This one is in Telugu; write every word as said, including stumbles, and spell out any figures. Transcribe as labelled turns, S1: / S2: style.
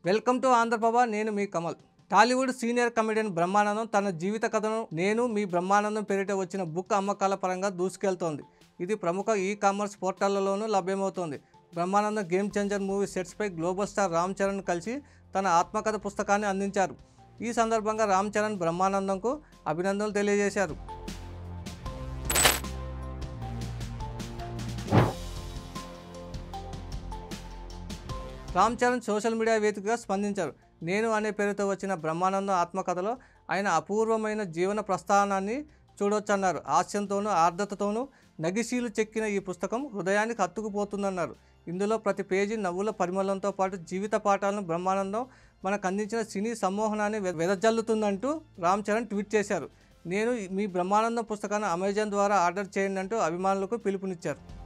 S1: Welcome to Andhra Prabha. నేను మీ Kamal. Tollywood senior comedian Brahmanandam తన జీవిత కథను నేను మీ బ్రహ్మానందం పేరిట వచ్చిన బుక్ అమ్మకాల పరంగా దూసుకెళ్తోంది. ఇది ప్రముఖ ఈ కామర్స్ పోర్టళ్లలోనూ లభ్యమవుతోంది. బ్రహ్మానందం గేమ్ చేంజర్ మూవీ సెట్స్పై గ్లోబల్ స్టార్ రామ్ చరణ్ కలిసి తన ఆత్మకథ పుస్తకాన్ని అందించారు. ఈ సందర్భంగా రామ్ చరణ్ బ్రహ్మానందంకు అభినందనలు తెలియజేశారు. రామ్ చరణ్ సోషల్ మీడియా వేదికగా స్పందించారు. నేను అనే పేరుతో వచ్చిన బ్రహ్మానందం ఆత్మకథలో ఆయన అపూర్వమైన జీవన ప్రస్థానాన్ని చూడొచ్చన్నారు. హాస్యంతోనూ ఆర్ద్రతతోనూ నగిశీలు చెక్కిన ఈ పుస్తకం హృదయానికి హత్తుకుపోతుందన్నారు. ఇందులో ప్రతి పేజీ నవ్వుల పరిమళంతో పాటు జీవిత పాఠాలను బ్రహ్మానందం మనకు అందించిన సినీ సమ్మోహనాన్ని వెదజల్లుతుందంటూ రామ్ చరణ్ ట్వీట్ చేశారు. నేను మీ బ్రహ్మానందం పుస్తకాన్ని అమెజాన్ ద్వారా ఆర్డర్ చేయండి అంటూ అభిమానులకు పిలుపునిచ్చారు.